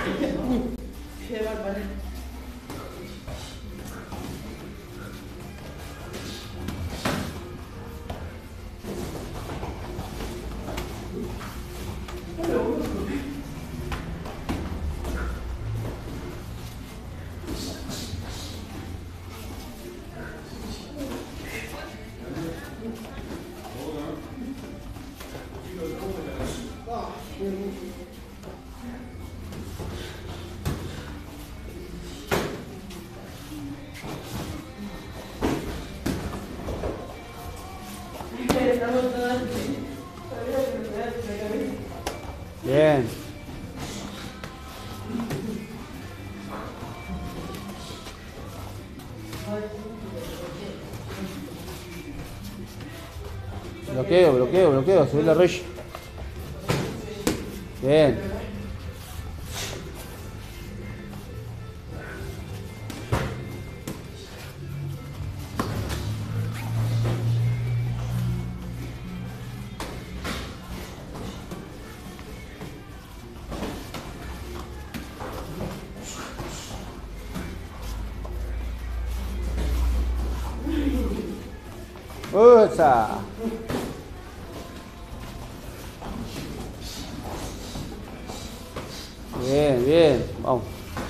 Qué bárbaro. Bien. Bloqueo, subir la rodilla. Bien. ¡Usa! Bien, vamos.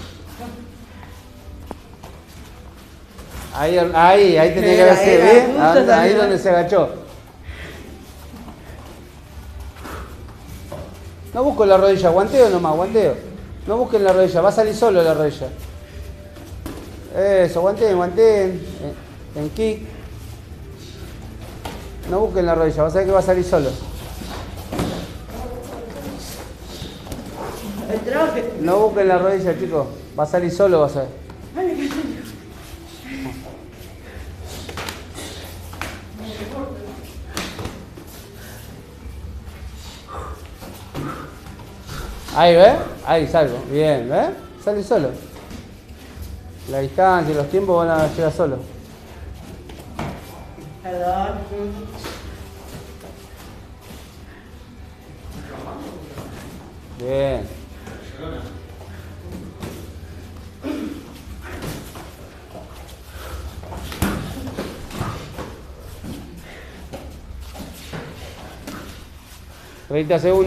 Ahí tenía que hacer, ¿eh? Ahí donde se agachó. No busco la rodilla, guanteo nomás, guanteo. No busquen la rodilla, va a salir solo la rodilla. Eso, guanteen. En kick. No busquen la rodilla, vas a ver que va a salir solo. No busquen la rodilla, chicos. Va a salir solo, vas a ver. Ahí, ¿ves? Ahí salgo. Bien, ¿ves? Sale solo. La distancia y los tiempos van a llegar solo. Perdón. Bien. ¿30 segundos?